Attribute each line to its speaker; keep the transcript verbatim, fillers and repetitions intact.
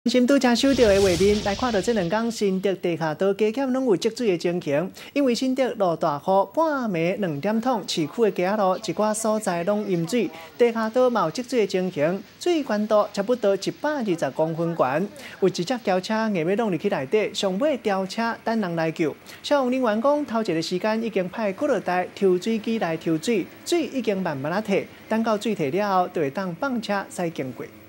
Speaker 1: 新拄正收到的画面来看到，这两天新竹地下道加减拢有积水的情形，因为新竹落大雨，半暝两点钟，市区的街路一寡所在拢淹水，地下道嘛有积水的情形，水悬度差不多一百二十公分悬。有一只轿车硬要弄入去内底，上尾吊车等人来救。消防人员讲，头一个时间已经派几落台抽水机来抽水，水已经慢慢啊退，等到水退了后，就会当放车驶经过。